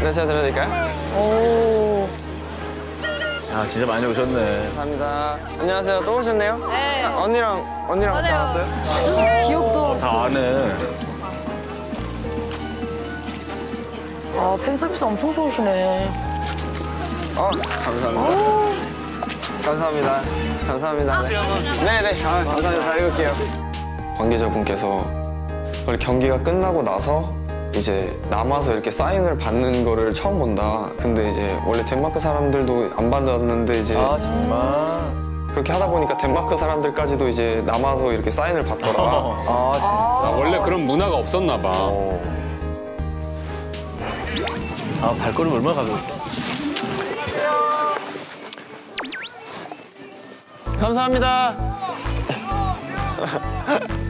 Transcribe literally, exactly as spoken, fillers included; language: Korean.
네, 제가 들어드릴까요? 오. 야, 진짜 많이 오셨네. 감사합니다. 안녕하세요. 또 오셨네요? 네. 아, 언니랑, 언니랑 같이 맞아요. 나왔어요? 기억도. 다 아네. 아, 팬 서비스 엄청 좋으시네. 어, 감사합니다. 감사합니다. 감사합니다. 네, 네. 아, 감사합니다. 잘 읽을게요. 관계자분께서 원래 경기가 끝나고 나서 이제 남아서 이렇게 사인을 받는 거를 처음 본다. 근데 이제 원래 덴마크 사람들도 안 받았는데 이제 아, 정말. 그렇게 하다 보니까 덴마크 사람들까지도 이제 남아서 이렇게 사인을 받더라. 아, 진짜. 아, 원래 그런 문화가 없었나 봐. 아, 발걸음 얼마나 가볍게. 감사합니다.